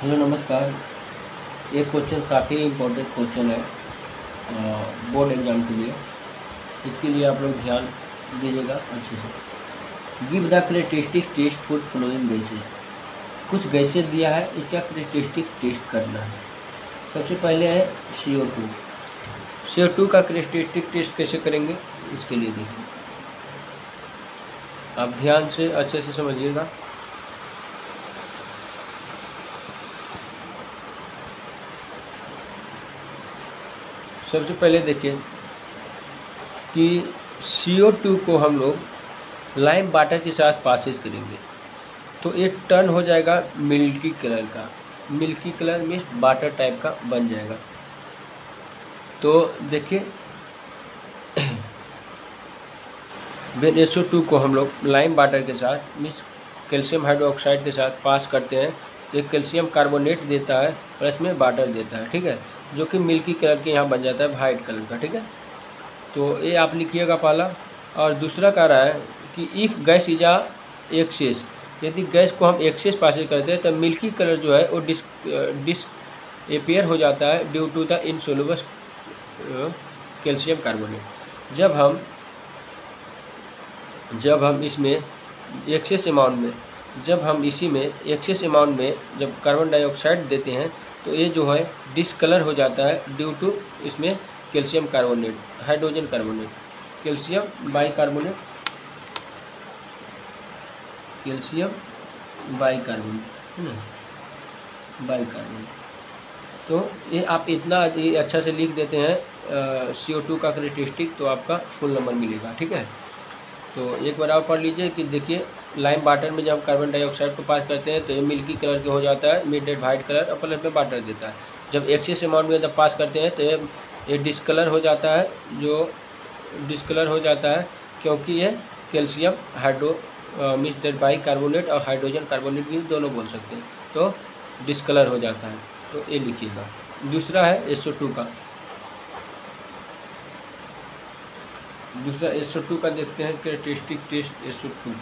Hello नमस्कार। ये question काफ़ी इम्पोर्टेंट क्वेश्चन है बोर्ड एग्जाम के लिए। इसके लिए आप लोग ध्यान दीजिएगा अच्छे से। Give the characteristic test for following gases. कुछ गैसेज दिया है, इसका करेक्टरिस्टिक टेस्ट करना है। सबसे पहले है CO2। CO2 का करेक्टरिस्टिक टेस्ट कैसे करेंगे इसके लिए देखिए, आप ध्यान से अच्छे से समझिएगा। सबसे पहले देखिए कि CO2 को हम लोग लाइम वाटर के साथ पासेज करेंगे तो ये टर्न हो जाएगा मिल्की कलर का। मिल्की कलर में वाटर टाइप का बन जाएगा। तो देखिए वेन SO2 को हम लोग लाइम वाटर के साथ मीन्स कैल्शियम हाइड्रोक्साइड के साथ पास करते हैं तो एक कैल्शियम कार्बोनेट देता है प्लस में वाटर देता है, ठीक है, जो कि मिल्की कलर के यहाँ बन जाता है वाइट कलर का, ठीक है। तो ये आप लिखिएगा पहला। और दूसरा कह रहा है कि if gas is a excess, यदि गैस को हम एक्सेस पासेज करते हैं तो मिल्की कलर जो है वो डिसअपीयर हो जाता है due to the insoluble calcium carbonate. जब हम इसमें एक्सेस अमाउंट में जब कार्बन डाइऑक्साइड देते हैं तो ये जो है डिसकलर हो जाता है ड्यू टू इसमें calcium carbonate, hydrogen carbonate, calcium bicarbonate है ना, बाइकार्बोनेट। तो ये आप इतना ये अच्छा से लिख देते हैं CO2 का करेक्टरिस्टिक तो आपका फुल नंबर मिलेगा, ठीक है। तो एक बार आप पढ़ लीजिए कि देखिए लाइम वाटर में जब कार्बन डाइऑक्साइड को पास करते हैं तो ये मिल्की कलर के हो जाता है, मिड वाइट कलर और प्लस में वाटर देता है। जब एक्सेस अमाउंट में जब पास करते हैं तो ये डिस्कलर हो जाता है, जो डिस्कलर हो जाता है क्योंकि ये कैल्शियम हाइड्रो मिक्सड बाइकार्बोनेट और हाइड्रोजन कार्बोनेट भी दोनों बोल सकते हैं, तो डिस्कलर हो जाता है। तो ये लिखिएगा। दूसरा है SO2 का। दूसरा SO2 का देखते हैं कैरेक्टरिस्टिक टेस्ट SO2।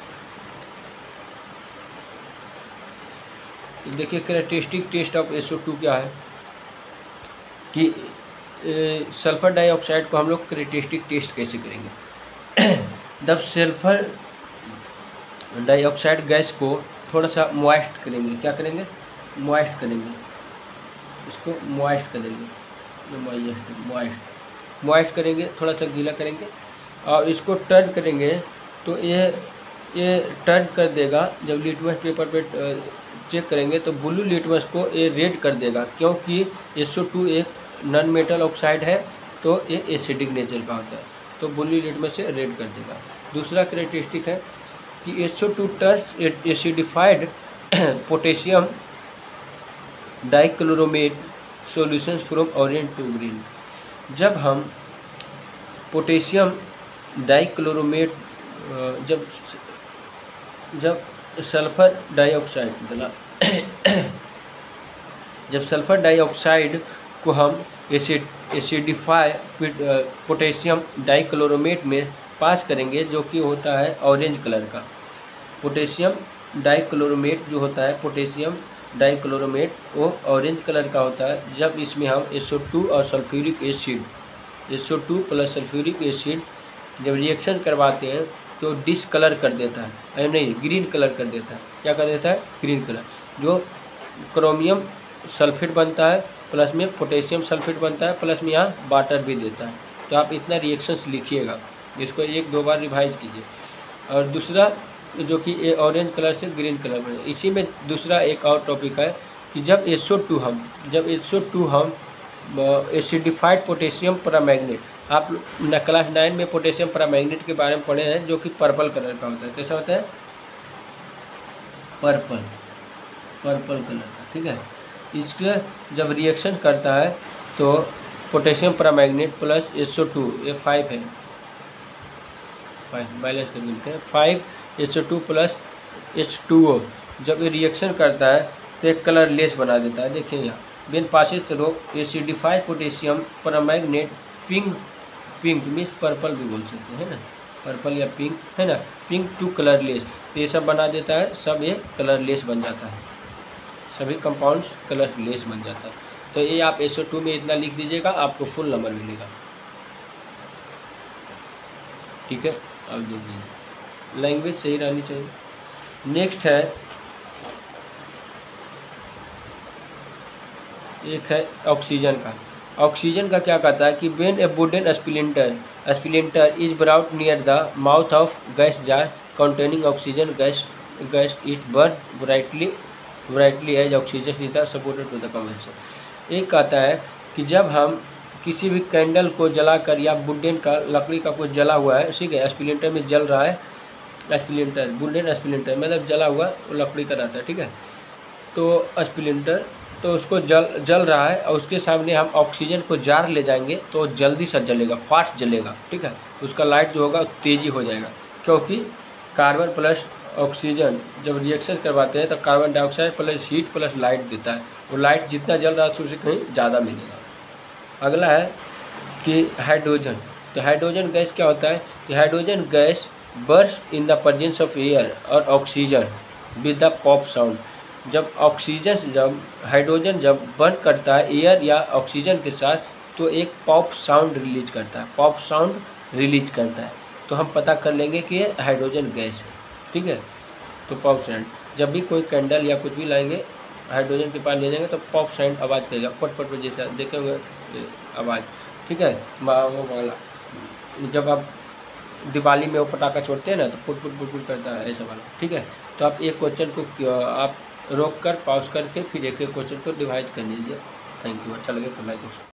देखिए कैरेक्टरिस्टिक टेस्ट ऑफ SO2 क्या है कि सल्फर डाइऑक्साइड को हम लोग कैरेक्टरिस्टिक टेस्ट कैसे करेंगे। जब सल्फर डाइऑक्साइड गैस को थोड़ा सा मॉइस्ट करेंगे, क्या करेंगे, मॉइस्ट करेंगे, इसको मॉइस्ट करेंगे, मॉइस्ट करेंगे, थोड़ा सा गीला करेंगे और इसको टर्न करेंगे तो ये टर्न कर देगा। जब लिटमस पेपर पे चेक करेंगे तो ब्लू लिटमस को ये रेड कर देगा क्योंकि SO2 एक नॉन मेटल ऑक्साइड है तो ये एसिडिक नेचर का होता है, तो ब्लू लिटमस से रेड कर देगा। दूसरा कैरेक्टरिस्टिक है कि SO2 turns acidified potassium dichromate solutions from orange to green. जब हम पोटेशियम डाइक्लोरोमेट जब सल्फर डाइऑक्साइड को हम एसिडिफाई पोटेशियम डाइक्लोरोमेट में पास करेंगे जो कि होता है ऑरेंज कलर का। पोटेशियम डाइक्लोरोमेट जो होता है, पोटेशियम डाइक्लोरोमेट वो ऑरेंज कलर का होता है। जब इसमें हम SO2 और sulphuric acid, SO2 plus sulphuric acid जब रिएक्शन करवाते हैं तो डिसकलर कर देता है, नहीं ग्रीन कलर कर देता है। क्या कर देता है, ग्रीन कलर। जो क्रोमियम सल्फेट बनता है प्लस में पोटेशियम सल्फेट बनता है प्लस में यहाँ वाटर भी देता है। तो आप इतना रिएक्शंस लिखिएगा, इसको 1-2 बार रिवाइज कीजिए। और दूसरा जो कि ये ऑरेंज कलर से ग्रीन कलर में, इसी में दूसरा एक और टॉपिक है कि जब SO2 हम एसिडिफाइड पोटेशियम परमैंगनेट, आप क्लास 9 में पोटेशियम परमैंगनेट के बारे में पढ़े हैं जो कि पर्पल कलर का होता है। कैसा होता है, पर्पल कलर का, ठीक है। इसके जब रिएक्शन करता है तो पोटेशियम परमैंगनेट प्लस SO2, ये 5 है, 5 बैलेंस कर मिलते हैं, 5 SO2 प्लस H2O जब ये रिएक्शन करता है तो एक कलर लेस बना देता है। देखिए यहाँ when passes through acidified potassium permanganate pink means purple भी बोल सकते हैं ना, पर्पल या पिंक है ना, पिंक टू कलरलेस, तो ये सब बना देता है, सब ये कलरलेस बन जाता है। सभी कंपाउंड्स कलरलेस बन जाता है। तो ये आप SO2 में इतना लिख दीजिएगा, आपको फुल नंबर मिलेगा। ठीक है, अब देख लीजिए, लैंग्वेज सही रहनी चाहिए। नेक्स्ट है, एक है ऑक्सीजन का। ऑक्सीजन का क्या कहता है कि when a wooden splinter is brought near the mouth of gas jar containing oxygen gas it burn brightly as oxygen is supported to the combustion. एक कहता है कि जब हम किसी भी कैंडल को जलाकर, या वुडन का लकड़ी का कुछ जला हुआ है, ठीक है, स्प्लिंटर में जल रहा है, स्प्लिंटर वुडन स्प्लिंटर मतलब जला हुआ वो लकड़ी का रहता है, ठीक है, तो स्प्लिंटर तो उसको जल रहा है और उसके सामने हम ऑक्सीजन को जार ले जाएंगे तो जल्दी से जलेगा, फास्ट जलेगा, ठीक है, उसका लाइट जो होगा तेज़ी हो जाएगा, क्योंकि कार्बन प्लस ऑक्सीजन जब रिएक्शन करवाते हैं तो carbon dioxide plus heat plus light देता है, वो लाइट जितना जल रहा है उससे कहीं ज़्यादा मिलेगा। अगला है कि हाइड्रोजन। तो हाइड्रोजन गैस क्या होता है कि hydrogen gas burst in the presence of air और oxygen with the pop sound. जब हाइड्रोजन जब बर्न करता है एयर या ऑक्सीजन के साथ, तो एक पॉप साउंड रिलीज करता है, तो हम पता कर लेंगे कि ये हाइड्रोजन गैस है, ठीक है। तो पॉप साउंड, जब भी कोई कैंडल या कुछ भी लाएंगे हाइड्रोजन के पास ले जाएंगे तो पॉप साउंड आवाज़ करेगा, पट पट जैसा देखे हुए आवाज़, ठीक है। वाला जब आप दिवाली में वो पटाखा छोड़ते हैं ना तो पुट पुट पुट पुट करता है ऐसा वाला, ठीक है। तो आप एक क्वेश्चन को आप रोक कर पॉज करके फिर एक एक क्वेश्चन को डिवाइड कर लीजिए। Thank you. अच्छा लगे तो लाइक